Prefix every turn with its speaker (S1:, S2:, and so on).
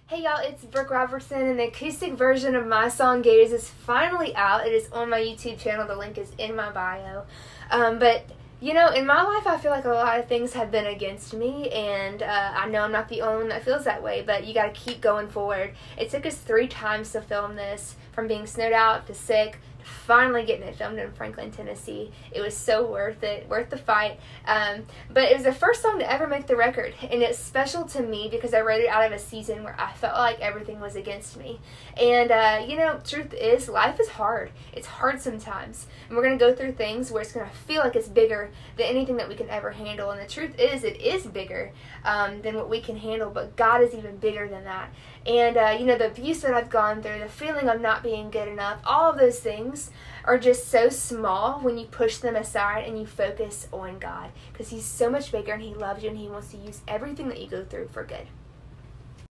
S1: Hey y'all, it's Brooke Robertson, and the acoustic version of my song Gators is finally out. It is on my YouTube channel. The link is in my bio. But you know, in my life, I feel like a lot of things have been against me, and I know I'm not the only one that feels that way, but you got to keep going forward. It took us 3 times to film this, from being snowed out to sick, to finally getting it filmed in Franklin, Tennessee. It was so worth it, worth the fight. But it was the first song to ever make the record, and it's special to me because I wrote it out of a season where I felt like everything was against me. And, you know, truth is, life is hard. It's hard sometimes, and we're going to go through things where it's going to feel like it's bigger than anything that we can ever handle. And the truth is, it is bigger than what we can handle, but God is even bigger than that. And, you know, the abuse that I've gone through, the feeling of not being good enough, all of those things are just so small when you push them aside and you focus on God, because He's so much bigger and He loves you and He wants to use everything that you go through for good.